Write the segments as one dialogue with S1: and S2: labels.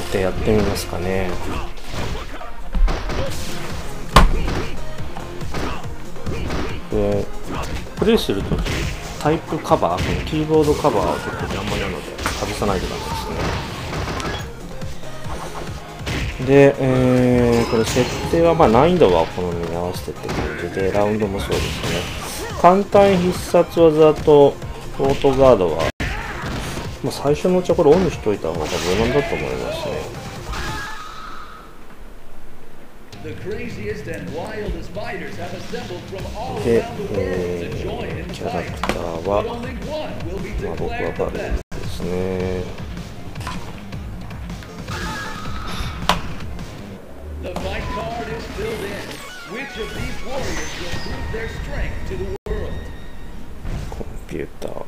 S1: ってやってみますかね。でプレイするときタイプカバー、キーボードカバーは結構邪魔なので外さないとダメですね。で、これ設定は難易度はお好みに合わせてって感じで、ラウンドもそうですね。簡単必殺技とフォートガードは、最初のうちはこれオンにしといた方が無難だと思いますね。で、キャラクターは、僕はバルですね。コンピューター。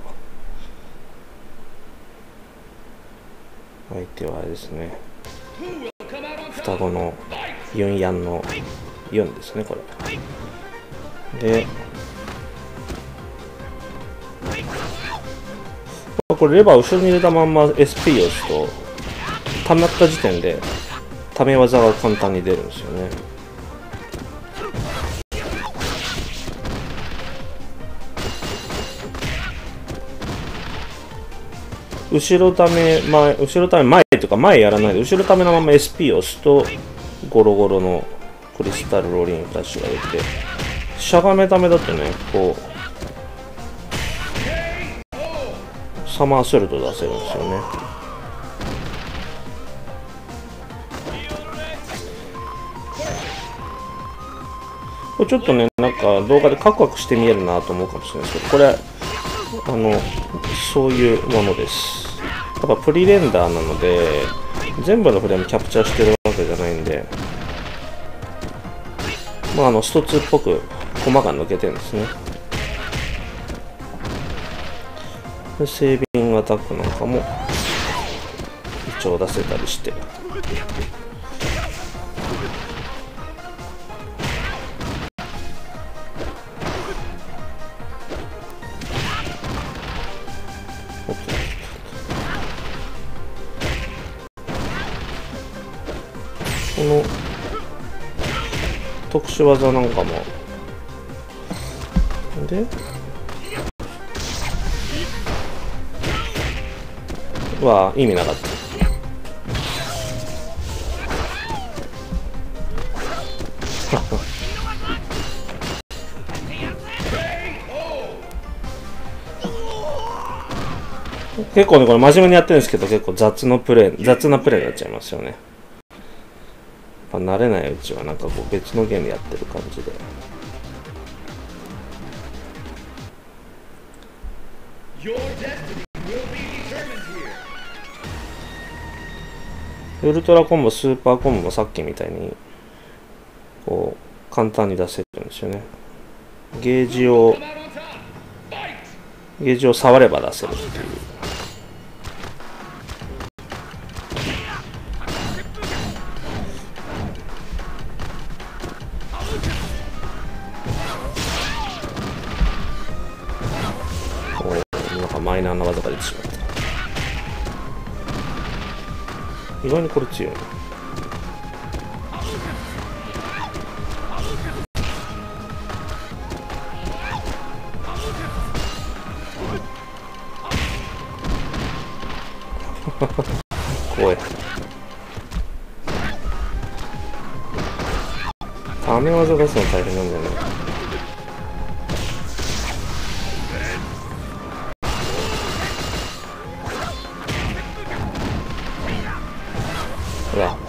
S1: 相手はあれですね。双子のユンヤンのユンですね、これ。で、これレバー後ろに入れたまんま SP を押すと、溜まった時点でため技が簡単に出るんですよね。後ろため前というか前やらないで後ろためのまま SP を押すとゴロゴロのクリスタルローリンフラッシュが出て、しゃがめためだとね、こうサマーソルト出せるんですよね。これちょっとね、なんか動画でカクカクして見えるなと思うかもしれないですけど、これそういうものです。やっぱプリレンダーなので全部のフレームキャプチャーしてるわけじゃないんで、スト2っぽくコマが抜けてるんですね。でセービングアタックなんかも一応出せたりして、この特殊技なんかもでは意味なかった。結構ね、これ真面目にやってるんですけど、結構雑なプレイになっちゃいますよね。慣れないうちはなんかこう別のゲームやってる感じで。ウルトラコンボ、スーパーコンボもさっきみたいにこう簡単に出せるんですよね。ゲージを触れば出せるっていう。マイナーな技が出てしまった。意外にこれ強い。怖い。ため技出すの大変なんだよね。ほら。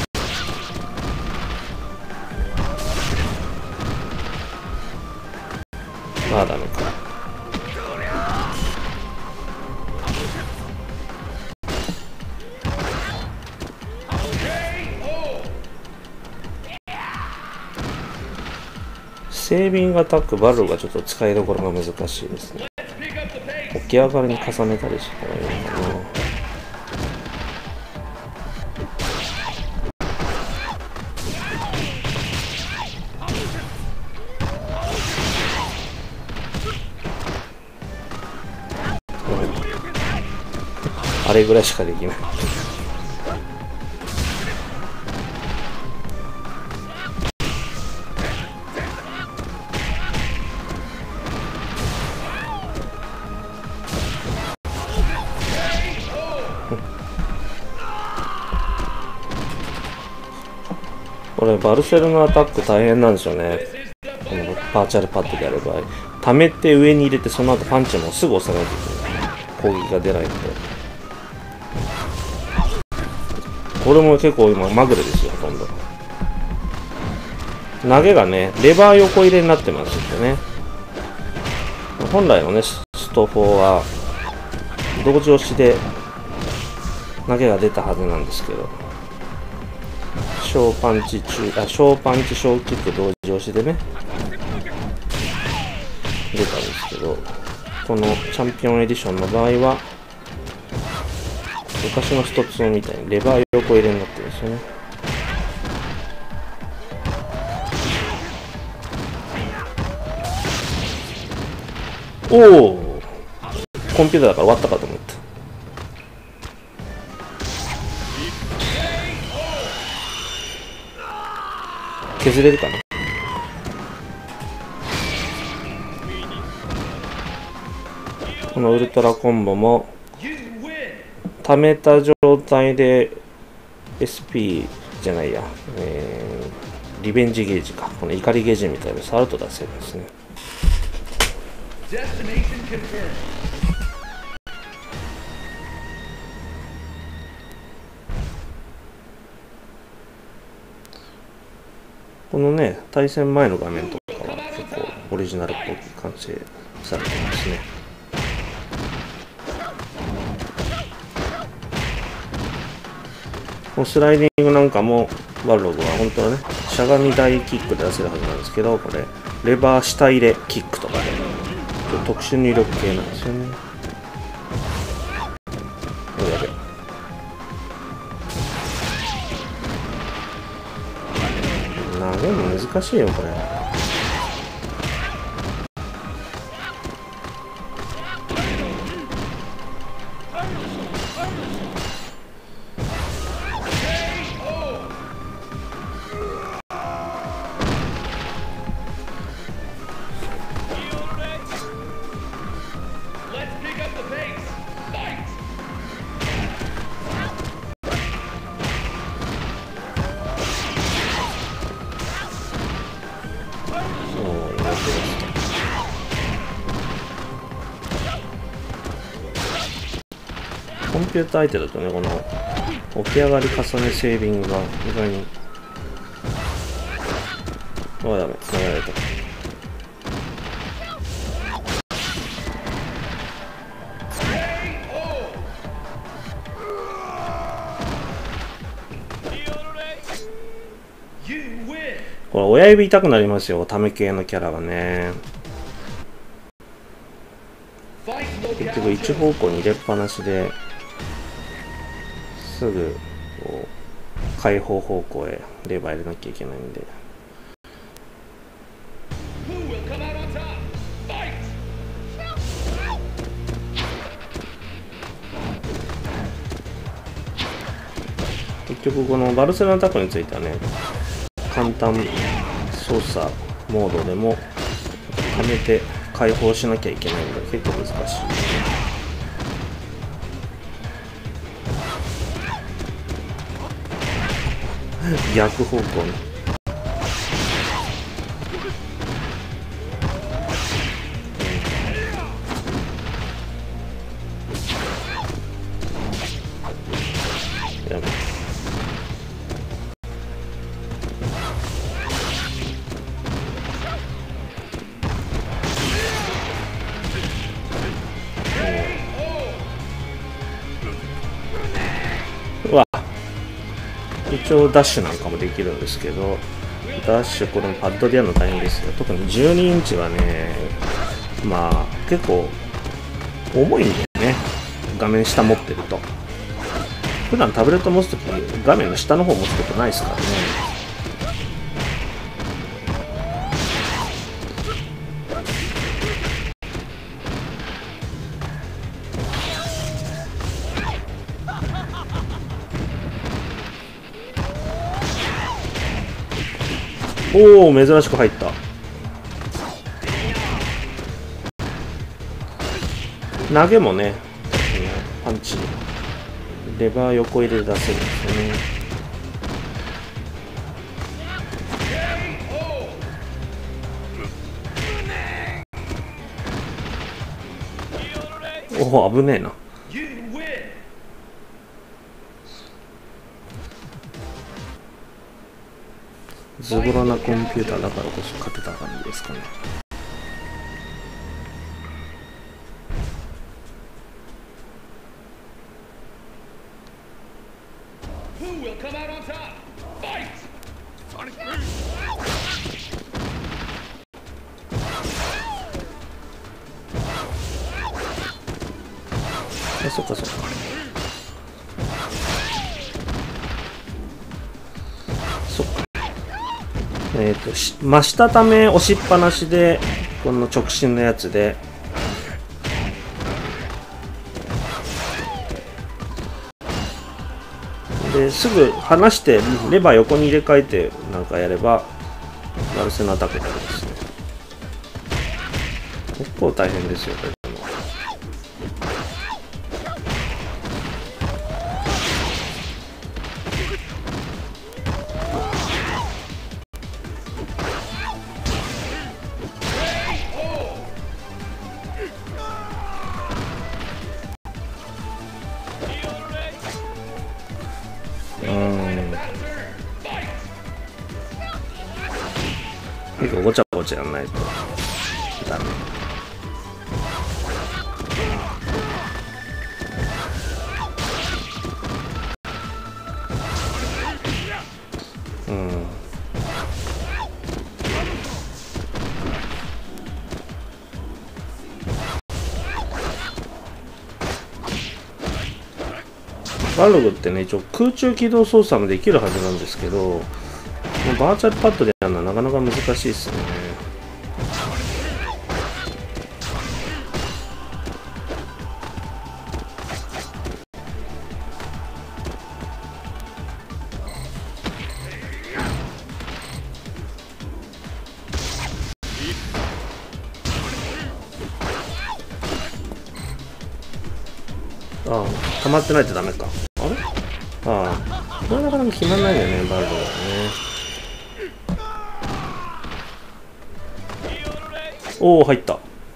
S1: ダメか。セービングアタックバルがちょっと使いどころが難しいですね。起き上がりに重ねたりしたらいいのかな。あれぐらいしかできない。 これバルセロナアタック大変なんですよね。このバーチャルパッドでやる場合、溜めて上に入れて、その後パンチもすぐ押さないといけない。攻撃が出ないので。これも結構今まぐれですよ、ほとんど。投げがね、レバー横入れになってますんでね。本来のね、スト4は同時押しで投げが出たはずなんですけど、小パンチ、小キック同時押しでね、出たんですけど、このチャンピオンエディションの場合は、昔のスト2みたいにレバー横入れになってるんですよね。おお、コンピューターだから終わったかと思った。削れるかな。このウルトラコンボも溜めた状態で SP じゃないや、リベンジゲージか、この怒りゲージみたいな触ると出せるんですね。このね、対戦前の画面とかは結構オリジナルっぽく完成されてますね。このスライディングなんかもバルログは本当はね、しゃがみ台キックで出せるはずなんですけど、これレバー下入れキックとかで特殊入力系なんですよね。やべ、投げも難しいよこれ。コンピューター相手だとね、この起き上がり重ねセービングが意外に、あ、ダメ、投げられた。これ親指痛くなりますよ、ため系のキャラがね。結局一方向に入れっぱなしですぐこう開放方向へレバー入れなきゃいけないんで。結局このバルセロナアタックについてはね、簡単操作モードでもはめて解放しなきゃいけないので結構難しい。逆方向に。やめ。うわ、一応ダッシュなんかもできるんですけど、ダッシュこれもパッドでやるの大変ですよ。特に12インチはね、まあ結構重いんだよね、画面下持ってると。普段タブレット持つとき画面の下の方持つことないですからね。おお、珍しく入った。投げもね、パンチレバー横入れで出せるんですよね。おお、危ねえな。ズボラなコンピューターだからこそ勝てた感じですかね。あ、そっかそっか。そっか。真下ため押しっぱなしで、この直進のやつで、ですぐ離してレバー横に入れ替えてなんかやればバルセナアタックになりますね。結構大変ですよこれ。結構ごちゃごちゃやらないとダメ。バルログってね、一応空中機動操作もできるはずなんですけど、バーチャルパッドでやるのはなかなか難しいですね。ああ、溜まってないとダメか。あれ？ああ、これなかなか決まんないんだよね、バルログはね。おお、入った。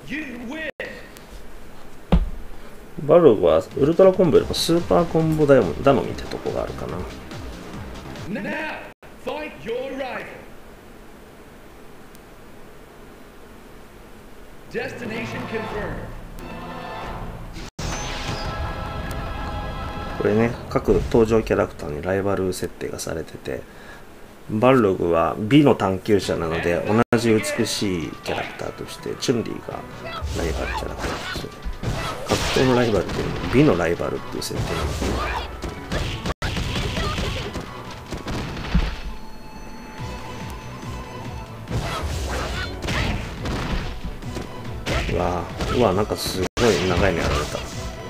S1: バルログはウルトラコンボよりもスーパーコンボ頼みってとこがあるかな。これね、各登場キャラクターにライバル設定がされてて、バルログは美の探求者なので同じ美しいキャラクターとしてチュンリーがライバルキャラクターですよね。格闘のライバルっていうのは美のライバルっていう設定なんですね。うわ、なんかすごい長いのやられた。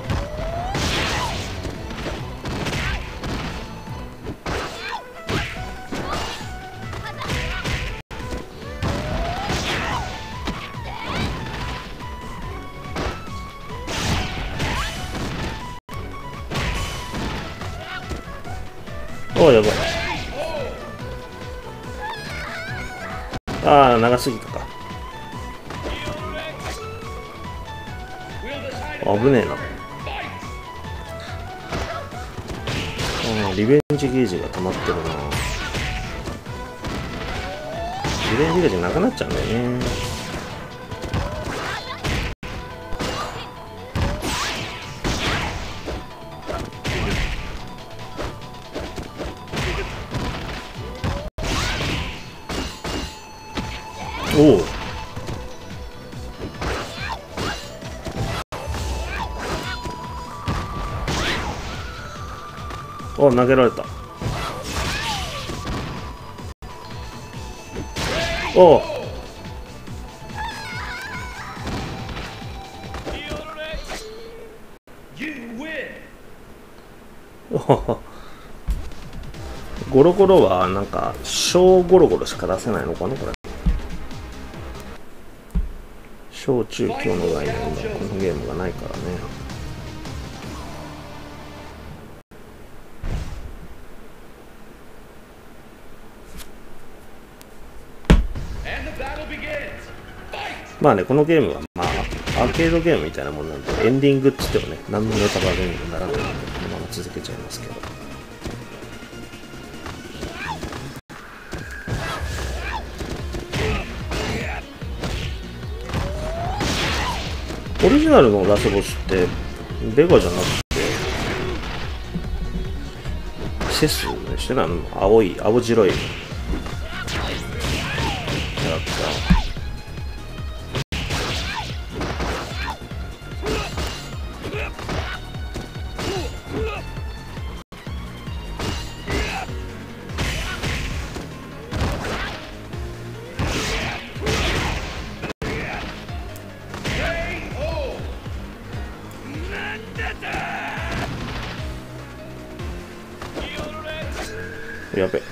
S1: おお、やばい。ああ、長すぎたか。危ねえな。リベンジゲージが溜まってるな。リベンジゲージなくなっちゃうんだよね。おお。投げられた。おお。ゴロゴロはなんか小ゴロゴロしか出せないのかなこれ。小中強の概念がこのゲームがないからね。 まあね、このゲームはまあアーケードゲームみたいなもんなんで、エンディングっつってもね、何のネタバレにもならないので、このまま続けちゃいますけど。オリジナルのラスボスってベガじゃなくてセスでしてなの、青白いキャラクター。やべ、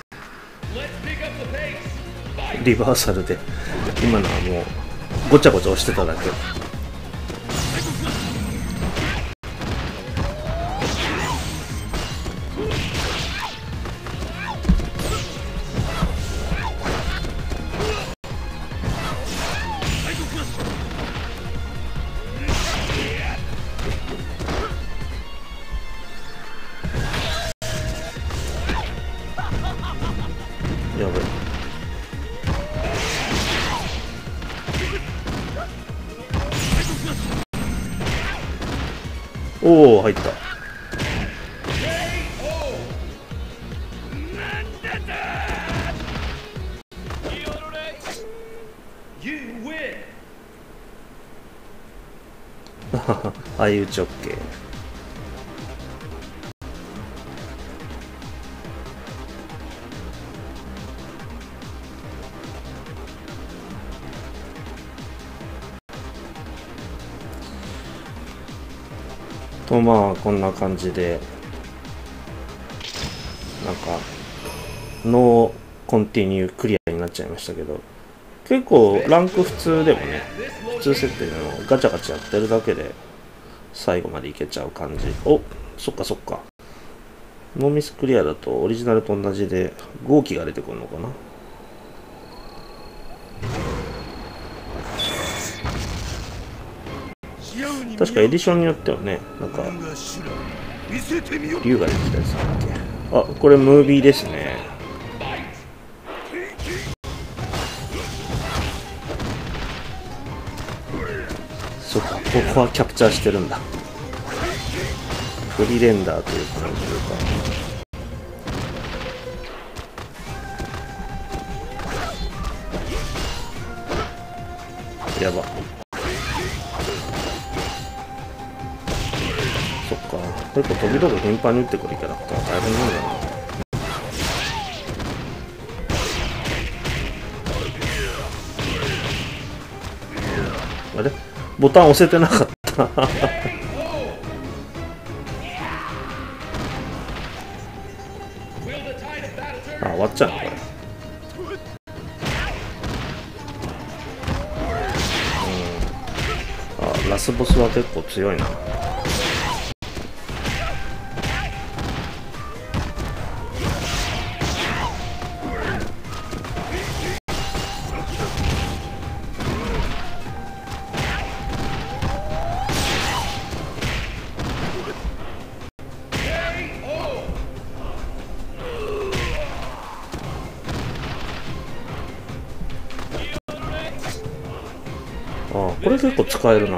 S1: リバーサルで今のはもうごちゃごちゃ押してただけ。やべ、おお入った。相打ち OK。とまあこんな感じでなんかノーコンティニュークリアになっちゃいましたけど、結構ランク普通でもね、普通設定でもガチャガチャやってるだけで最後までいけちゃう感じ。お、そっかそっか。ノーミスクリアだとオリジナルと同じで号機が出てくるのかな。確かエディションによってはね、なんか竜が出てきたやつだっけ。あ、これムービーですね。そっか、ここはキャプチャーしてるんだ。フリーレンダーという感じというか。やば。そっか、結構時々頻繁に打ってくるキャラクター大変なんだな。あれボタン押せてなかったあ、終わっちゃうのこれ。あ、ラスボスは結構強いな。あ、これ結構使えるな。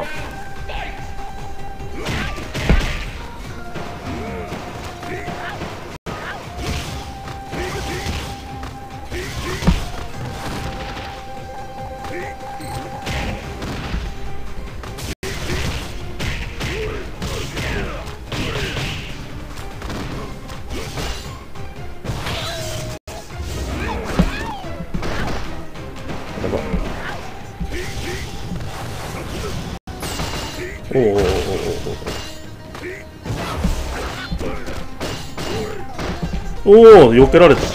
S1: おおおおおおお、避けられた。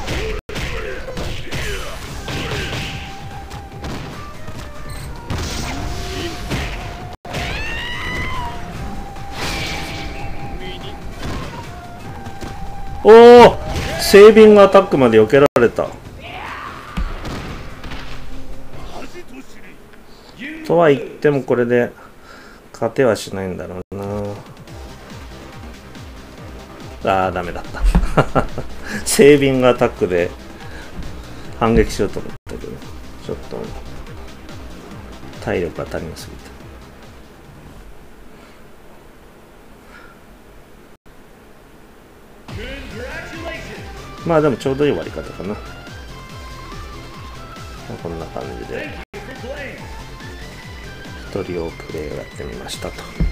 S1: おお、セービングアタックまで避けられた。 とは言ってもこれで勝てはしないんだろうな。ああ、ダメだった。セービングアタックで反撃しようと思ったけど、ちょっと体力が足りなすぎた。まあでもちょうどいい終わり方かな。こんな感じで一人をプレイをやってみましたと。